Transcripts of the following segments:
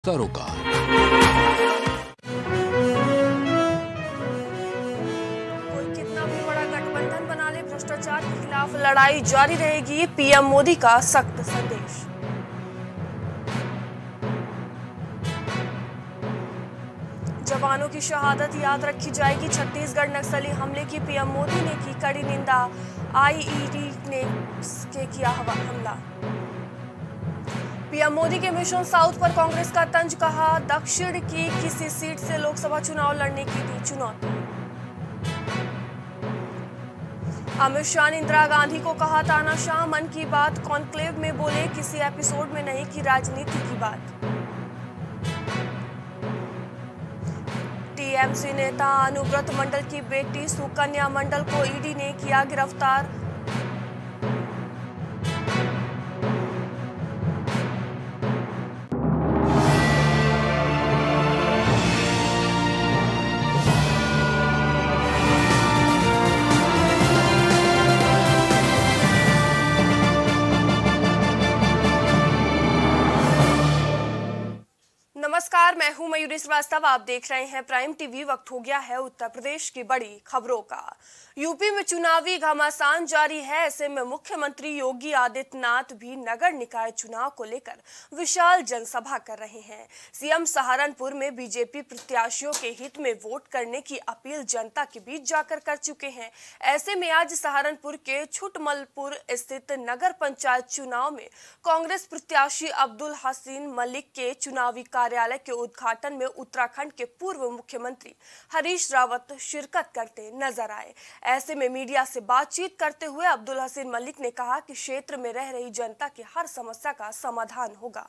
सरोकार। कोई कितना भी बड़ा गठबंधन बना ले, भ्रष्टाचार के खिलाफ लड़ाई जारी रहेगी, पीएम मोदी का सख्त संदेश। जवानों की शहादत याद रखी जाएगी, छत्तीसगढ़ नक्सली हमले की पीएम मोदी ने की कड़ी निंदा, आईईडी ने किया हमला। पीएम मोदी के मिशन साउथ पर कांग्रेस का तंज, कहा दक्षिण की किसी सीट से लोकसभा चुनाव लड़ने की दी चुनौती। अमित शाह ने इंदिरा गांधी को कहा तानाशाह, मन की बात कॉन्क्लेव में बोले, किसी एपिसोड में नहीं की राजनीति की बात। टीएमसी नेता अनुव्रत मंडल की बेटी सुकन्या मंडल को ईडी ने किया गिरफ्तार। नमस्कार, मैं हूं मयूरी श्रीवास्तव। आप देख रहे हैं प्राइम टीवी। वक्त हो गया है उत्तर प्रदेश की बड़ी खबरों का। यूपी में चुनावी घमासान जारी है। ऐसे में मुख्यमंत्री योगी आदित्यनाथ भी नगर निकाय चुनाव को लेकर विशाल जनसभा कर रहे हैं। सीएम सहारनपुर में बीजेपी प्रत्याशियों के हित में वोट करने की अपील जनता के बीच जाकर कर चुके हैं। ऐसे में आज सहारनपुर के छुटमलपुर स्थित नगर पंचायत चुनाव में कांग्रेस प्रत्याशी अब्दुल हसीन मलिक के चुनावी कार्यालय के उद्घाटन में उत्तराखंड के पूर्व मुख्यमंत्री हरीश रावत शिरकत करते नजर आए। ऐसे में मीडिया से बातचीत करते हुए अब्दुल हसीन मलिक ने कहा कि क्षेत्र में रह रही जनता की हर समस्या का समाधान होगा।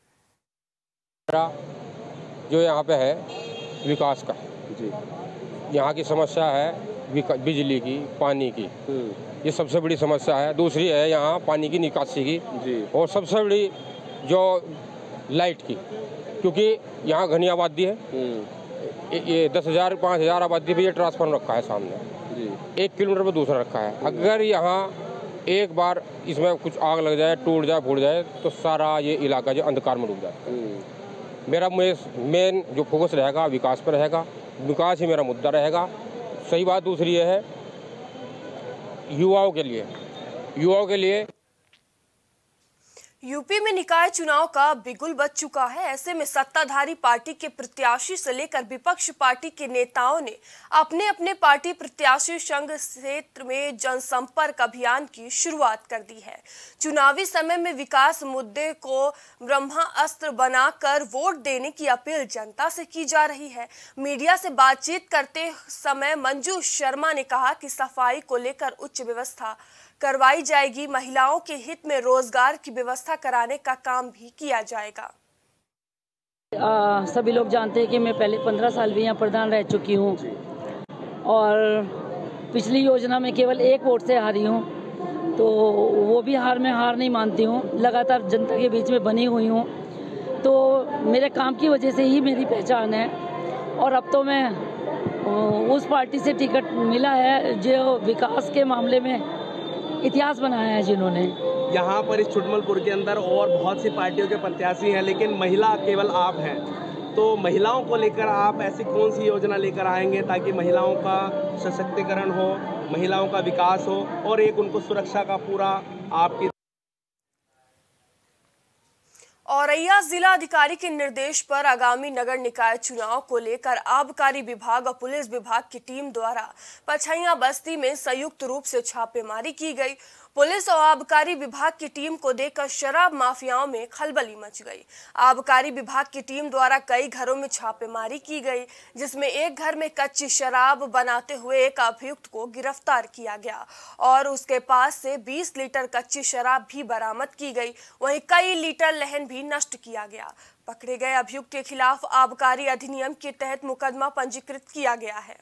जो यहाँ पे है विकास का जी, यहाँ की समस्या है बिजली की, पानी की, ये सबसे बड़ी समस्या है। दूसरी है यहाँ पानी की निकासी की जी, और सबसे बड़ी जो लाइट की, क्योंकि यहाँ घनी आबादी है। ये 10,000 5,000 आबादी पे ये ट्रांसफार्मर रखा है सामने जी, 1 किलोमीटर पे दूसरा रखा है। अगर यहाँ एक बार इसमें कुछ आग लग जाए, टूट जाए, फूट जाए तो सारा ये इलाका जो अंधकार में डूब जाए। मेरा मेन जो फोकस रहेगा विकास पर रहेगा, विकास ही मेरा मुद्दा रहेगा। सही बात दूसरी ये है युवाओं के लिए यूपी में निकाय चुनाव का बिगुल बज चुका है। ऐसे में सत्ताधारी पार्टी के प्रत्याशी से लेकर विपक्ष पार्टी के नेताओं ने अपने अपने पार्टी प्रत्याशी संघ क्षेत्र में जनसंपर्क अभियान की शुरुआत कर दी है। चुनावी समय में विकास मुद्दे को ब्रह्मास्त्र बनाकर वोट देने की अपील जनता से की जा रही है। मीडिया से बातचीत करते समय मंजू शर्मा ने कहा कि सफाई को लेकर उच्च व्यवस्था करवाई जाएगी, महिलाओं के हित में रोजगार की व्यवस्था कराने का काम भी किया जाएगा। सभी लोग जानते हैं कि मैं पहले 15 साल भी यहाँ प्रधान रह चुकी हूँ और पिछली योजना में केवल 1 वोट से हारी हूँ, तो वो भी हार नहीं मानती हूँ। लगातार जनता के बीच में बनी हुई हूँ, तो मेरे काम की वजह से ही मेरी पहचान है। और अब तो मैं उस पार्टी से टिकट मिला है जो विकास के मामले में इतिहास बनाया है, जिन्होंने यहाँ पर इस छुटमलपुर के अंदर और बहुत सी पार्टियों के प्रत्याशी हैं, लेकिन महिला केवल आप हैं। तो महिलाओं को लेकर आप ऐसी कौन सी योजना लेकर आएंगे ताकि महिलाओं का सशक्तिकरण हो, महिलाओं का विकास हो और एक उनको सुरक्षा का पूरा आपकी। औरैया जिला अधिकारी के निर्देश पर आगामी नगर निकाय चुनाव को लेकर आबकारी विभाग और पुलिस विभाग की टीम द्वारा पछैया बस्ती में संयुक्त रूप से छापेमारी की गई। पुलिस और आबकारी विभाग की टीम को देखकर शराब माफियाओं में खलबली मच गई। आबकारी विभाग की टीम द्वारा कई घरों में छापेमारी की गई, जिसमें एक घर में कच्ची शराब बनाते हुए एक अभियुक्त को गिरफ्तार किया गया और उसके पास से 20 लीटर कच्ची शराब भी बरामद की गई। वहीं कई लीटर लहन भी नष्ट किया गया। पकड़े गए अभियुक्त के खिलाफ आबकारी अधिनियम के तहत मुकदमा पंजीकृत किया गया है।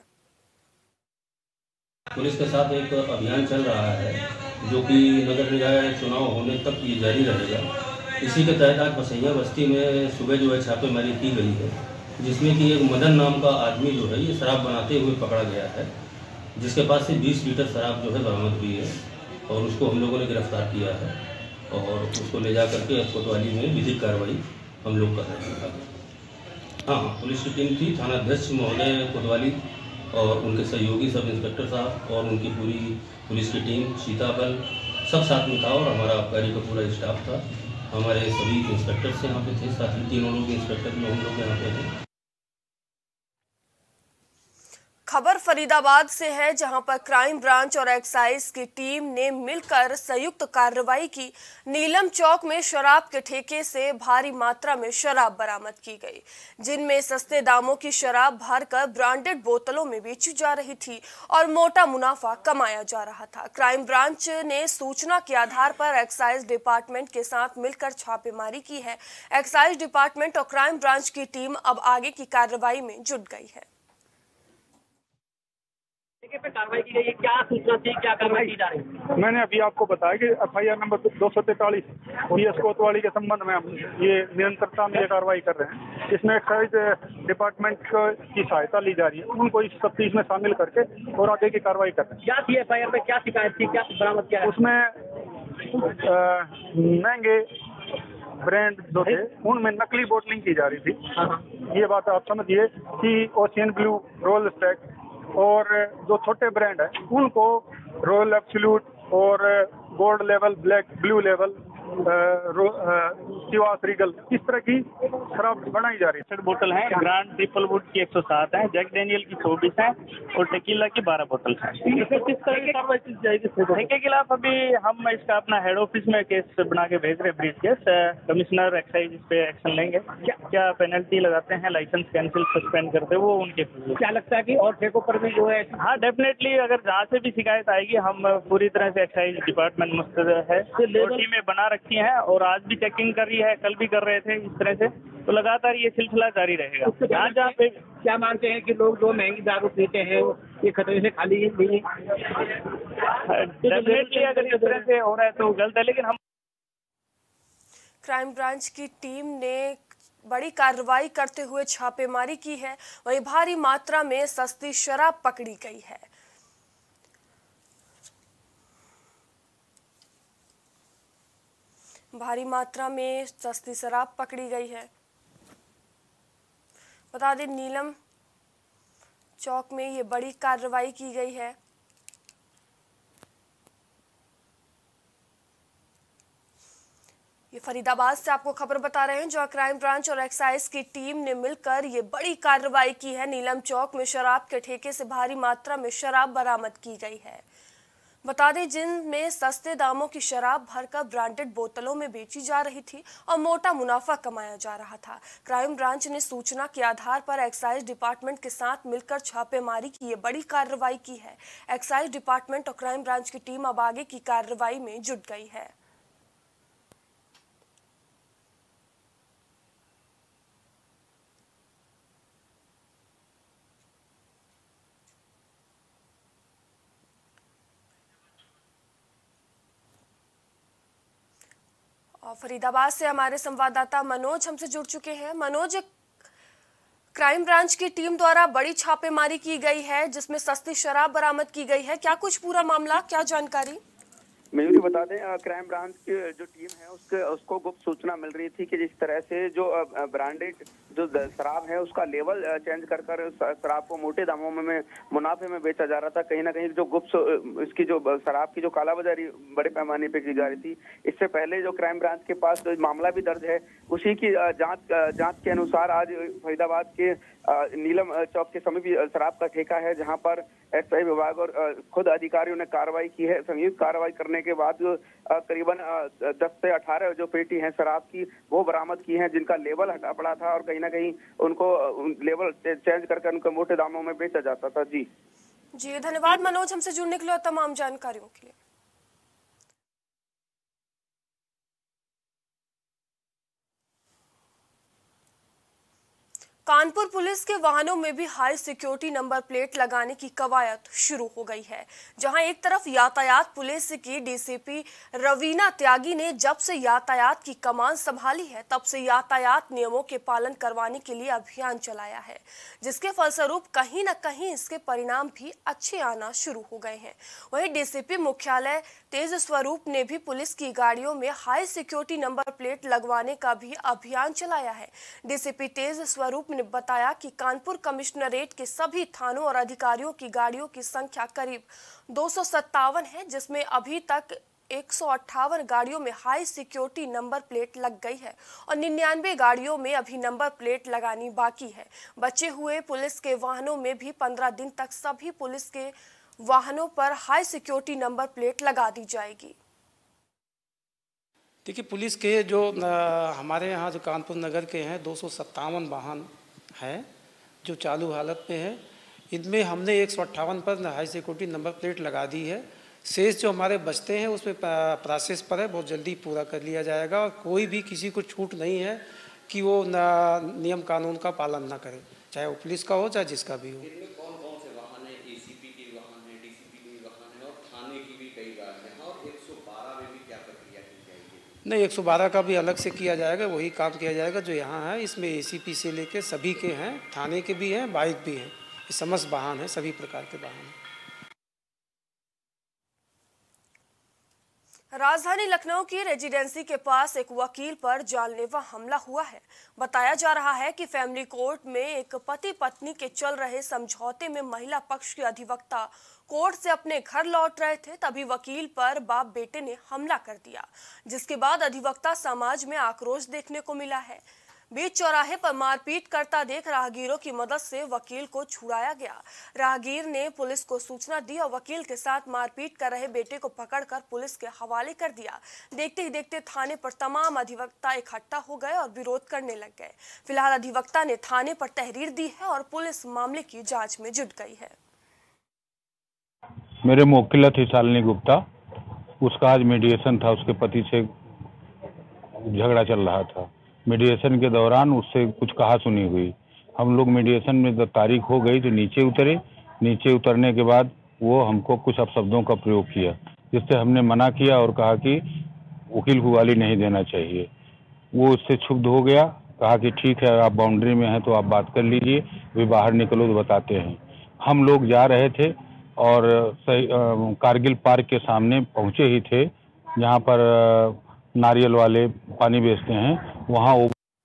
पुलिस के साथ एक अभियान चल रहा है जो कि नगर निकाय चुनाव होने तक ये जारी रहेगा। इसी के तहत आज पसैया बस्ती में सुबह जो है छापेमारी की गई है, जिसमें कि एक मदन नाम का आदमी जो है ये शराब बनाते हुए पकड़ा गया है, जिसके पास से 20 लीटर शराब जो है बरामद हुई है और उसको हम लोगों ने गिरफ्तार किया है और उसको ले जा करके कोतवाली में विधिक कार्रवाई हम लोग कर रहे हैं। हाँ, पुलिस की टीम थी, थाना अध्यक्ष महोदय कोतवाली और उनके सहयोगी सब इंस्पेक्टर साहब और उनकी पूरी पुलिस की टीम, सीताबल सब साथ में था और हमारा आबकारी का पूरा स्टाफ था। हमारे सभी इंस्पेक्टर्स यहाँ पे थे, साथ में तीनों लोग इंस्पेक्टर में हम लोग यहाँ पे थे। खबर फरीदाबाद से है, जहां पर क्राइम ब्रांच और एक्साइज की टीम ने मिलकर संयुक्त कार्रवाई की। नीलम चौक में शराब के ठेके से भारी मात्रा में शराब बरामद की गई, जिनमें सस्ते दामों की शराब भरकर ब्रांडेड बोतलों में बेची जा रही थी और मोटा मुनाफा कमाया जा रहा था। क्राइम ब्रांच ने सूचना के आधार पर एक्साइज डिपार्टमेंट के साथ मिलकर छापेमारी की है। एक्साइज डिपार्टमेंट और क्राइम ब्रांच की टीम अब आगे की कार्रवाई में जुट गई है। पे कार्रवाई की गई है, क्या सूचना थी, क्या कार्रवाई की जा रही है? मैंने अभी आपको बताया कि FIR नंबर 243 PS कोतवाली के संबंध में हम ये निरंतरता में ये कार्रवाई कर रहे हैं। इसमें एक्साइज डिपार्टमेंट की सहायता ली जा रही है, उनको इस तफ्तीश में शामिल करके और आगे की कार्रवाई कर रहे हैं। क्या थी FIR में, क्या शिकायत थी, क्या बरामद किया? उसमें महंगे ब्रांड जो थे उनमें नकली बोतलिंग की जा रही थी। ये बात आप समझिए कि ओशियन ब्लू, रोयल स्टैग और जो छोटे ब्रांड है उनको रॉयल एब्सोल्यूट और gold level, black, blue level, Shivas Regal, इस तरह की शराब बनाई जा रही है। बोतल है, ग्रांड ट्रिपल वुड की 107 है, जैक डेनियल की 24 है और टेकीला की 12 बोतल है। किस तरह की कार्रवाई की जाएगी के खिलाफ? अभी हम इसका अपना हेड ऑफिस में केस बना के भेज रहे हैं, ब्रीफ केस। कमिश्नर एक्साइज इस पे एक्शन लेंगे। क्या पेनल्टी लगाते हैं, लाइसेंस कैंसिल, सस्पेंड करते हैं, वो उनके। क्या लगता है कि और ठेकों पर भी जो है? हाँ, डेफिनेटली अगर जहाँ से भी शिकायत आएगी हम पूरी तरह से एक्साइज डिपार्टमेंट मुस्तैद है, टीमें बना रखी है और आज भी चेकिंग कर रही है, कल भी कर रहे थे। इस तरह से तो लगातार ये सिलसिला जारी रहेगा। जहाँ पे क्या मानते हैं कि लोग जो महंगी दारू पीते हैं ये खतरे से खाली नहीं? डेफिनेटली अगर इस तरह से हो रहा है तो गलत है, लेकिन हम क्राइम ब्रांच की टीम ने बड़ी कार्रवाई करते हुए छापेमारी की है। वहीं भारी मात्रा में सस्ती शराब पकड़ी गई है। भारी मात्रा में सस्ती शराब पकड़ी गई है। बता दें, नीलम चौक में ये बड़ी कार्रवाई की गई है। ये फरीदाबाद से आपको खबर बता रहे हैं, जहां क्राइम ब्रांच और एक्साइज की टीम ने मिलकर ये बड़ी कार्रवाई की है। नीलम चौक में शराब के ठेके से भारी मात्रा में शराब बरामद की गई है। बता दें, जिनमें सस्ते दामों की शराब भरकर ब्रांडेड बोतलों में बेची जा रही थी और मोटा मुनाफा कमाया जा रहा था। क्राइम ब्रांच ने सूचना के आधार पर एक्साइज डिपार्टमेंट के साथ मिलकर छापेमारी की ये बड़ी कार्रवाई की है। एक्साइज डिपार्टमेंट और क्राइम ब्रांच की टीम अब आगे की कार्रवाई में जुट गई है। और फरीदाबाद से हमारे संवाददाता मनोज हमसे जुड़ चुके हैं। मनोज, क्राइम ब्रांच की टीम द्वारा बड़ी छापेमारी की गई है जिसमें सस्ती शराब बरामद की गई है, क्या कुछ पूरा मामला, क्या जानकारी? मयूरी, बता दें, क्राइम ब्रांच की जो टीम है उसको गुप्त सूचना मिल रही थी कि जिस तरह से जो ब्रांडेड जो शराब है उसका लेवल चेंज कर शराब को मोटे दामों में मुनाफे में बेचा जा रहा था। कहीं ना कहीं जो गुप्त इसकी जो शराब की जो कालाबाजारी बड़े पैमाने पे की जा रही थी। इससे पहले जो क्राइम ब्रांच के पास जो मामला भी दर्ज है उसी की जांच के अनुसार आज फरीदाबाद के नीलम चौक के समीप शराब का ठेका है, जहां पर एक्साइज विभाग और खुद अधिकारियों ने कार्रवाई की है। संयुक्त कार्रवाई करने के बाद करीबन 10 से 18 जो पेटी हैं शराब की वो बरामद की हैं, जिनका लेवल हटा पड़ा था और कहीं ना कहीं उनको लेवल चेंज करके उनको मोटे दामों में बेचा जाता था। जी धन्यवाद मनोज, हमसे जुड़ने के लिए और तमाम जानकारियों के लिए। कानपुर पुलिस के वाहनों में भी हाई सिक्योरिटी नंबर प्लेट लगाने की कवायद शुरू हो गई है, जहां एक तरफ यातायात पुलिस की डीसीपी रवीना त्यागी ने जब से यातायात की कमान संभाली है तब से यातायात नियमों के पालन करवाने के लिए अभियान चलाया है, जिसके फलस्वरूप कहीं न कहीं इसके परिणाम भी अच्छे आना शुरू हो गए हैं। वहीं डीसीपी मुख्यालय तेज स्वरूप ने भी पुलिस की गाड़ियों में हाई सिक्योरिटी नंबर प्लेट लगवाने का भी अभियान चलाया है। डीसीपी तेज स्वरूप ने बताया कि कानपुर कमिश्नरेट के सभी थानों और अधिकारियों की गाड़ियों की संख्या करीब 257 है, जिसमें अभी तक 158 गाड़ियों में हाई सिक्योरिटी नंबर प्लेट लग गई है और 99 गाड़ियों में अभी नंबर प्लेट लगानी बाकी है। बचे हुए पुलिस के वाहनों में भी 15 दिन तक सभी पुलिस के वाहनों पर हाई सिक्योरिटी नंबर प्लेट लगा दी जाएगी। देखिए, पुलिस के जो हमारे यहाँ जो कानपुर नगर के हैं 257 वाहन हैं जो चालू हालत में है। इनमें हमने 158 पर हाई सिक्योरिटी नंबर प्लेट लगा दी है। शेष जो हमारे बचते हैं उसमें प्रोसेस पर है, बहुत जल्दी पूरा कर लिया जाएगा और कोई भी किसी को छूट नहीं है कि वो नियम कानून का पालन ना करे, चाहे वो पुलिस का हो चाहे जिसका भी हो। कौन कौन से वाहन है? एसीपी के वाहन है, डीसीपी के वाहन है और थाने की भी कई गाड़ियां हैं। और 112 में भी क्या प्रक्रिया की जाएगी? नहीं, 112 का भी अलग से किया जाएगा, वही काम किया जाएगा जो यहाँ है। इसमें एसीपी से लेके सभी के हैं, थाने के भी हैं, बाइक भी हैं, ये समस्त वाहन है, सभी प्रकार के वाहन हैं। राजधानी लखनऊ की रेजिडेंसी के पास एक वकील पर जानलेवा हमला हुआ है। बताया जा रहा है कि फैमिली कोर्ट में एक पति पत्नी के चल रहे समझौते में महिला पक्ष के अधिवक्ता कोर्ट से अपने घर लौट रहे थे, तभी वकील पर बाप बेटे ने हमला कर दिया, जिसके बाद अधिवक्ता समाज में आक्रोश देखने को मिला है। बीच चौराहे पर मारपीट करता देख राहगीरों की मदद से वकील को छुड़ाया गया। राहगीर ने पुलिस को सूचना दी और वकील के साथ मारपीट कर रहे बेटे को पकड़कर पुलिस के हवाले कर दिया। देखते ही देखते थाने पर तमाम अधिवक्ता इकट्ठा हो गए और विरोध करने लग गए। फिलहाल अधिवक्ता ने थाने पर तहरीर दी है और पुलिस मामले की जांच में जुट गई है। मेरे मुवक्किल थी शालिनी गुप्ता, उसका आज मीडिएशन था, उसके पति से झगड़ा चल रहा था। मीडिएशन के दौरान उससे कुछ कहा सुनी हुई। हम लोग मीडिएशन में जब तारीख हो गई तो नीचे उतरे। नीचे उतरने के बाद वो हमको कुछ अपशब्दों का प्रयोग किया, जिससे हमने मना किया और कहा कि वकील को गाली नहीं देना चाहिए। वो उससे क्षुब्ध हो गया, कहा कि ठीक है, आप बाउंड्री में हैं तो आप बात कर लीजिए, वे बाहर निकलो तो बताते हैं। हम लोग जा रहे थे और कारगिल पार्क के सामने पहुँचे ही थे, जहाँ पर नारियल वाले पानी बेचते हैं, वहाँ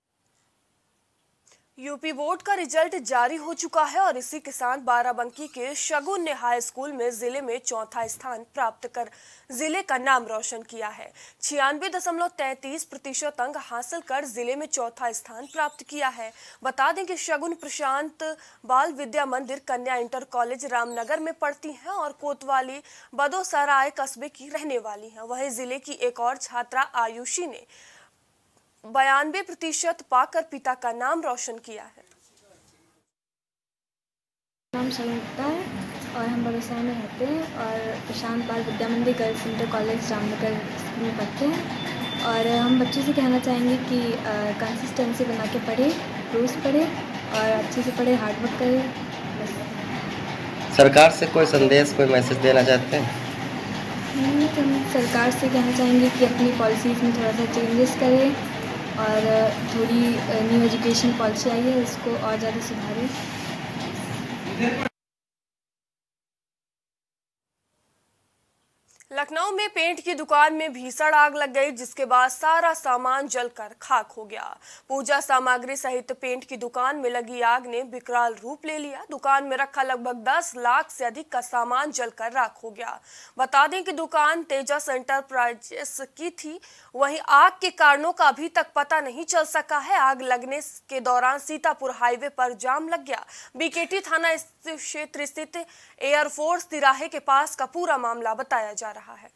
यूपी बोर्ड का रिजल्ट जारी हो चुका है और इसी के साथ बाराबंकी के शगुन ने हाई स्कूल में जिले में चौथा स्थान प्राप्त कर जिले का नाम रोशन किया है। 96.33% अंक हासिल कर जिले में चौथा स्थान प्राप्त किया है। बता दें कि शगुन प्रशांत बाल विद्या मंदिर कन्या इंटर कॉलेज रामनगर में पढ़ती हैं और कोतवाली बदोसराय कस्बे की रहने वाली हैं। वहीं जिले की एक और छात्रा आयुषी ने 92% पाकर पिता का नाम रोशन किया है। नाम शगुन है और हम बड़ोसरा में रहते हैं और प्रशांत बाल विद्या मंदिर गर्ल्स इंटर कॉलेज रामनगर में पढ़ते हैं। और हम बच्चों से कहना चाहेंगे कि कंसिस्टेंसी बना के पढ़े, रोज़ पढ़े और अच्छे से पढ़े, हार्डवर्क करें। सरकार से कोई संदेश, कोई मैसेज देना चाहते हैं? तो हम सरकार से कहना चाहेंगे कि अपनी पॉलिसीज़ में थोड़ा सा चेंजेस करें और थोड़ी न्यू एजुकेशन पॉलिसी आई है, इसको और ज़्यादा सुधारें। लखनऊ में पेंट की दुकान में भीषण आग लग गई, जिसके बाद सारा सामान जलकर खाक हो गया। पूजा सामग्री सहित पेंट की दुकान में लगी आग ने विकराल रूप ले लिया। दुकान में रखा लगभग 10 लाख से अधिक का सामान जलकर राख हो गया। बता दें कि दुकान तेजस एंटरप्राइजेस की थी। वहीं आग के कारणों का अभी तक पता नहीं चल सका है। आग लगने के दौरान सीतापुर हाईवे पर जाम लग गया। बीकेटी थाना क्षेत्र स्थित एयरफोर्स तिराहे के पास का पूरा मामला बताया जा रहा है।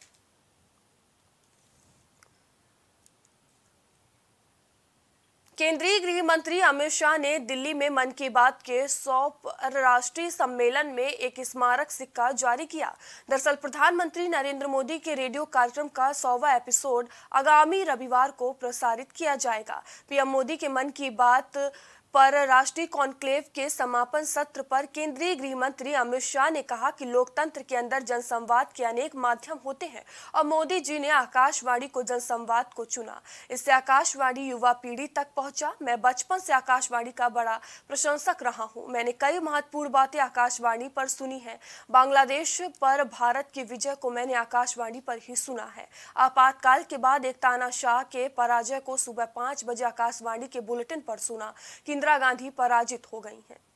केंद्रीय गृह मंत्री अमित शाह ने दिल्ली में मन की बात के 100 राष्ट्रीय सम्मेलन में एक स्मारक सिक्का जारी किया। दरअसल प्रधानमंत्री नरेंद्र मोदी के रेडियो कार्यक्रम का 100वां एपिसोड आगामी रविवार को प्रसारित किया जाएगा। पीएम मोदी के मन की बात पर राष्ट्रीय कॉन्क्लेव के समापन सत्र पर केंद्रीय गृह मंत्री अमित शाह ने कहा कि लोकतंत्र के अंदर जनसंवाद के अनेक माध्यम होते हैं और मोदी जी ने आकाशवाणी को जनसंवाद को चुना। इससे आकाशवाणी युवा पीढ़ी तक पहुंचा। मैं बचपन से आकाशवाणी का बड़ा प्रशंसक रहा हूं। मैंने कई महत्वपूर्ण बातें आकाशवाणी पर सुनी हैं। बांग्लादेश पर भारत की विजय को मैंने आकाशवाणी पर ही सुना है। आपातकाल के बाद एक तानाशाह के पराजय को सुबह 5 बजे आकाशवाणी के बुलेटिन पर सुना। इंदिरा गांधी पराजित हो गई हैं।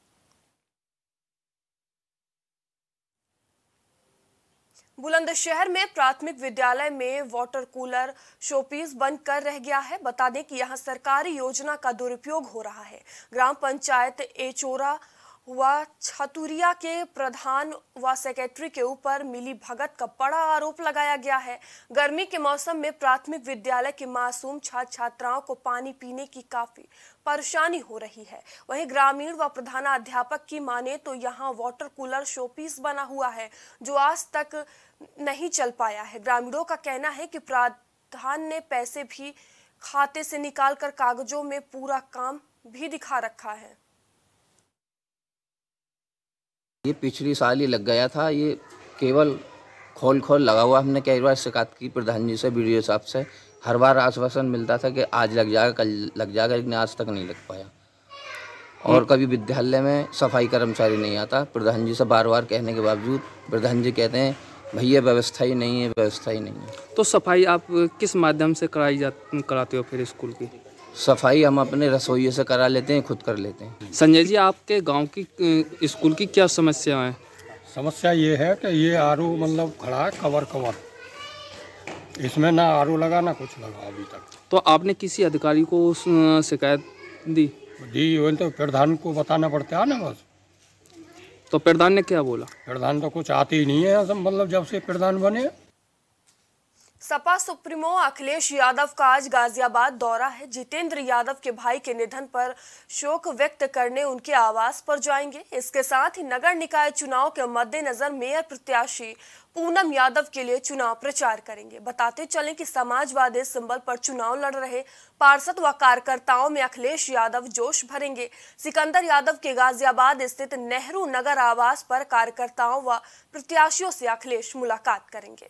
बुलंदशहर में प्राथमिक विद्यालय में वाटर कूलर शोपीस बंद कर रह गया है। बता दें कि यहां सरकारी योजना का दुरुपयोग हो रहा है। ग्राम पंचायत एचोरा व छतुरिया के प्रधान व सेक्रेटरी के ऊपर मिली भगत का बड़ा आरोप लगाया गया है। गर्मी के मौसम में प्राथमिक विद्यालय के मासूम छात्र छात्राओं को पानी पीने की काफी परेशानी हो रही है। वहीं ग्रामीण व प्रधानाध्यापक की माने तो यहां वाटर कूलर शोपीस बना हुआ है जो आज तक नहीं चल पाया है। ग्रामीणों का कहना है कि प्रधान ने पैसे भी खाते से निकालकर कागजों में पूरा काम भी दिखा रखा है। ये पिछली साल ही लग गया था, ये केवल खोल लगा हुआ। हमने कई बार शिकायत की प्रधान जी से, वीडियो साहब से, हर बार आश्वासन मिलता था कि आज लग जाएगा, कल लग जाएगा, लेकिन आज तक नहीं लग पाया। और कभी विद्यालय में सफाई कर्मचारी नहीं आता। प्रधान जी से बार बार कहने के बावजूद प्रधान जी कहते हैं भैया व्यवस्था ही नहीं है, व्यवस्था ही नहीं है। तो सफाई आप किस माध्यम से कराते हो फिर स्कूल की? सफाई हम अपने रसोइये से करा लेते हैं, खुद कर लेते हैं। संजय जी, आपके गांव की स्कूल की क्या समस्या है? समस्या ये है कि ये आरओ मतलब खड़ा है कवर, इसमें ना आरओ लगा ना कुछ लगा अभी तक। तो आपने किसी अधिकारी को शिकायत दी? वही तो प्रधान को बताना पड़ता है ना बस। तो प्रधान ने क्या बोला? प्रधान तो कुछ आते ही नहीं है, मतलब जब से प्रधान बने। सपा सुप्रीमो अखिलेश यादव का आज गाजियाबाद दौरा है। जितेंद्र यादव के भाई के निधन पर शोक व्यक्त करने उनके आवास पर जाएंगे। इसके साथ ही नगर निकाय चुनाव के मद्देनजर मेयर प्रत्याशी पूनम यादव के लिए चुनाव प्रचार करेंगे। बताते चलें कि समाजवादी सिंबल पर चुनाव लड़ रहे पार्षद व कार्यकर्ताओं में अखिलेश यादव जोश भरेंगे। सिकंदर यादव के गाजियाबाद स्थित नेहरू नगर आवास पर कार्यकर्ताओं व प्रत्याशियों से अखिलेश मुलाकात करेंगे।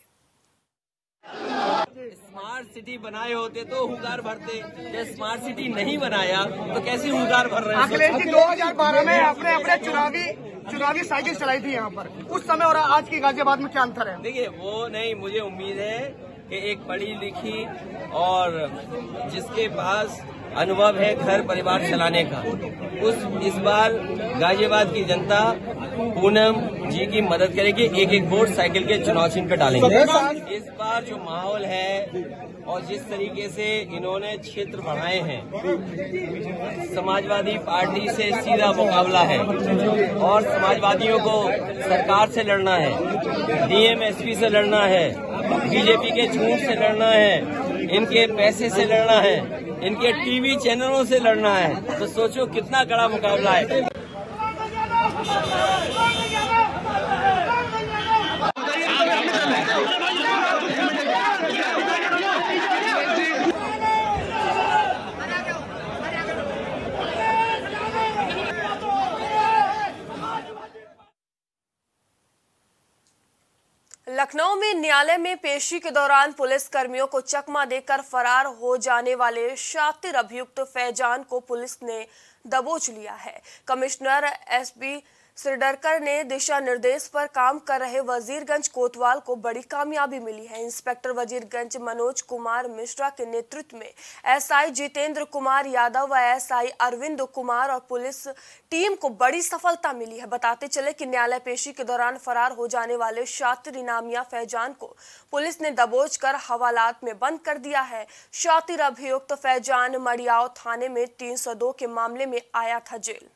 स्मार्ट सिटी बनाए होते तो हुंकार भरते, स्मार्ट सिटी नहीं बनाया तो कैसे हुंकार भर रहे हैं? अखिलेश जी 2012 में अपने चुनावी साइकिल चलाई थी यहाँ पर, उस समय और आज की गाजियाबाद में क्या अंतर है? देखिए वो नहीं, मुझे उम्मीद है कि एक पढ़ी लिखी और जिसके पास अनुभव है घर परिवार चलाने का, इस बार गाजियाबाद की जनता पूनम जी की मदद करेगी। एक वोट साइकिल के चुनाव चिन्ह पे डालेंगे। इस बार जो माहौल है और जिस तरीके से इन्होंने क्षेत्र बढ़ाए हैं, समाजवादी पार्टी से सीधा मुकाबला है और समाजवादियों को सरकार से लड़ना है, डीएम-एसपी से लड़ना है, बीजेपी के झूठ से लड़ना है, इनके पैसे से लड़ना है, इनके टीवी चैनलों से लड़ना है। तो सोचो कितना कड़ा मुकाबला है। लखनऊ में न्यायालय में पेशी के दौरान पुलिस कर्मियों को चकमा देकर फरार हो जाने वाले शातिर अभियुक्त फैजान को पुलिस ने दबोच लिया है। कमिश्नर एसबी सिरडरकर ने दिशा निर्देश पर काम कर रहे वजीरगंज कोतवाल को बड़ी कामयाबी मिली है। इंस्पेक्टर वजीरगंज मनोज कुमार मिश्रा के नेतृत्व में एसआई जितेंद्र कुमार यादव व एसआई अरविंद कुमार और पुलिस टीम को बड़ी सफलता मिली है। बताते चले कि न्यायालय पेशी के दौरान फरार हो जाने वाले शातिर इनामिया फैजान को पुलिस ने दबोच कर हवालात में बंद कर दिया है। शातिर अभियुक्त फैजान मड़ियाव थाने में 302 के मामले में आया था जेल।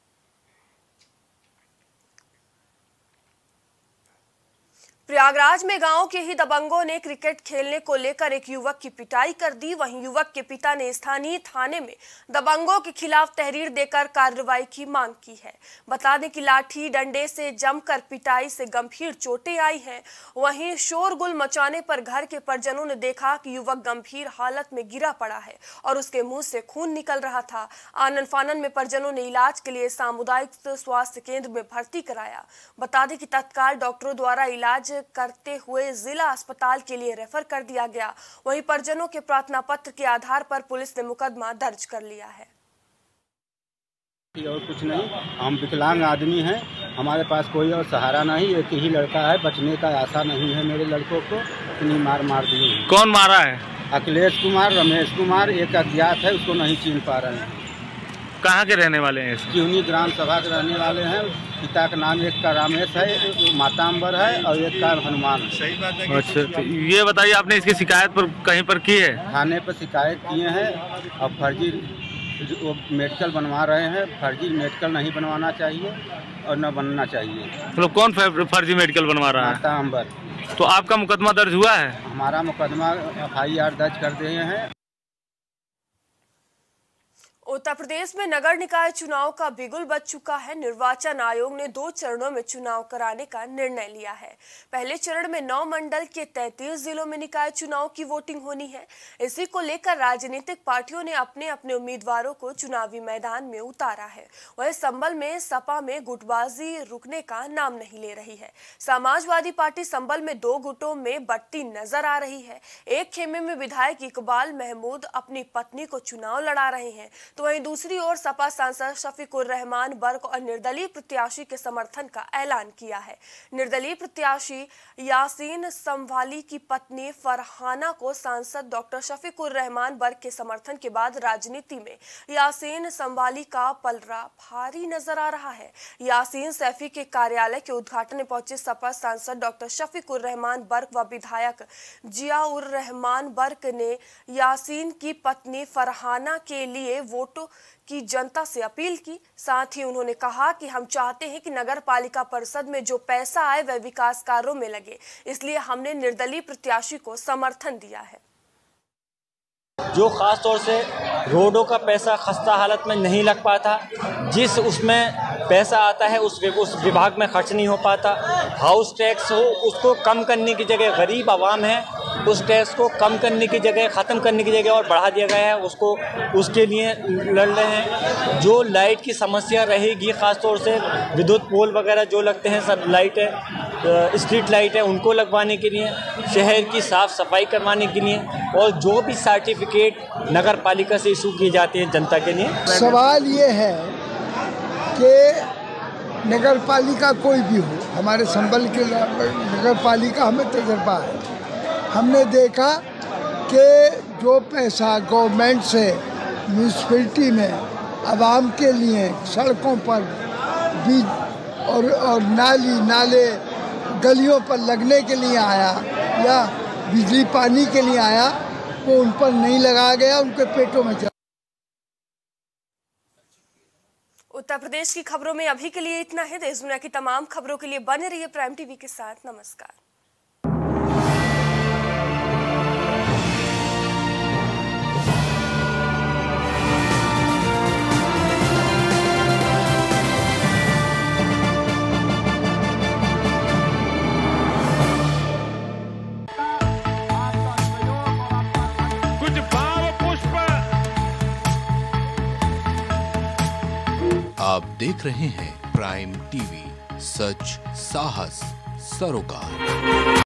प्रयागराज में गांव के ही दबंगों ने क्रिकेट खेलने को लेकर एक युवक की पिटाई कर दी। वहीं युवक के पिता ने स्थानीय थाने में दबंगों के खिलाफ तहरीर देकर कार्रवाई की मांग की है। बता दें कि लाठी डंडे से जमकर पिटाई से गंभीर चोटें आई हैं। वहीं शोरगुल मचाने पर घर के परिजनों ने देखा कि युवक गंभीर हालत में गिरा पड़ा है और उसके मुंह से खून निकल रहा था। आनन फानन में परिजनों ने इलाज के लिए सामुदायिक स्वास्थ्य केंद्र में भर्ती कराया। बता दें कि तत्काल डॉक्टरों द्वारा इलाज करते हुए जिला अस्पताल के लिए रेफर कर दिया गया। वहीं परिजनों के प्रार्थना पत्र के आधार पर पुलिस ने मुकदमा दर्ज कर लिया है। और कुछ नहीं, हम विकलांग आदमी हैं, हमारे पास कोई और सहारा नहीं, एक ही लड़का है, बचने का आशा नहीं है। मेरे लड़कों को इतनी मार दी है। कौन मारा है? अखिलेश कुमार, रमेश कुमार, एक अज्ञात है, उसको नहीं चिन्ह पा रहे हैं। कहाँ के रहने वाले हैं? क्यूनी ग्राम सभा के रहने वाले हैं। पिता का नाम एक का रामेश है, माता अम्बर है, और एक का हनुमान है। सही बात है। अच्छा, तो ये बताइए आपने इसकी शिकायत पर कहीं पर की है? थाने पर शिकायत किए हैं और फर्जी वो मेडिकल बनवा रहे हैं। फर्जी मेडिकल नहीं बनवाना चाहिए और न बनना चाहिए। मतलब कौन फर्जी मेडिकल बनवा रहा है? माता अम्बर। तो आपका मुकदमा दर्ज हुआ है? हमारा मुकदमा FIR दर्ज कर दिए हैं। उत्तर प्रदेश में नगर निकाय चुनाव का बिगुल बज चुका है। निर्वाचन आयोग ने 2 चरणों में चुनाव कराने का निर्णय लिया है। पहले चरण में 9 मंडल के 33 जिलों में निकाय चुनाव की वोटिंग होनी है। इसी को लेकर राजनीतिक पार्टियों ने अपने अपने उम्मीदवारों को चुनावी मैदान में उतारा है। वहीं संभल में सपा में गुटबाजी रुकने का नाम नहीं ले रही है। समाजवादी पार्टी संभल में 2 गुटों में बंटती नजर आ रही है। एक खेमे में विधायक इकबाल महमूद अपनी पत्नी को चुनाव लड़ा रहे हैं, तो वहीं दूसरी ओर सपा सांसद शफीकुर रहमान बर्क और निर्दलीय प्रत्याशी के समर्थन का ऐलान किया है। निर्दलीय प्रत्याशी यासीन संवाली की पत्नी फरहाना को सांसद डॉक्टर शफीकुर रहमान बर्क के समर्थन के बाद राजनीति में यासीन संवाली का पलड़ा भारी नजर आ रहा है। यासीन सैफी के कार्यालय के उद्घाटन में पहुंचे सपा सांसद डॉक्टर शफीकुर रहमान बर्क व विधायक जियाउर रहमान बर्क ने यासीन की पत्नी फरहाना के लिए वोटों की जनता से अपील की। साथ ही उन्होंने कहा कि हम चाहते हैं कि नगर पालिका परिषद में जो पैसा आए वह विकास कार्यों में लगे, इसलिए हमने निर्दलीय प्रत्याशी को समर्थन दिया है। जो खास तौर से रोडों का पैसा खस्ता हालत में नहीं लग पाता, जिस उसमें पैसा आता है उस विभाग में खर्च नहीं हो पाता। हाउस टैक्स हो, उसको कम करने की जगह गरीब आवाम है, उस टैक्स को कम करने की जगह, ख़त्म करने की जगह और बढ़ा दिया गया है। उसके लिए लड़ रहे हैं। जो लाइट की समस्या रहेगी, ख़ास तौर से विद्युत पोल वगैरह जो लगते हैं, सब लाइट है, स्ट्रीट लाइट है, उनको लगवाने के लिए, शहर की साफ़ सफाई करवाने के लिए, और जो भी सर्टिफिकेट नगर पालिका से इशू किए जाते हैं जनता के लिए। सवाल ये है कि नगर पालिका कोई भी हो, हमारे संभल के नगर पालिका हमें तजर्बा है। हमने देखा कि जो पैसा गवर्नमेंट से म्यूनसिपैलिटी में आवाम के लिए सड़कों पर बीज और नाले गलियों पर लगने के लिए आया या बिजली पानी के लिए आया, वो उन पर नहीं लगाया गया, उनके पेटों में चला। उत्तर प्रदेश की खबरों में अभी के लिए इतना है। देश दुनिया की तमाम खबरों के लिए बने रहिए प्राइम टीवी के साथ। नमस्कार। आप देख रहे हैं प्राइम टीवी, सच साहस सरोकार।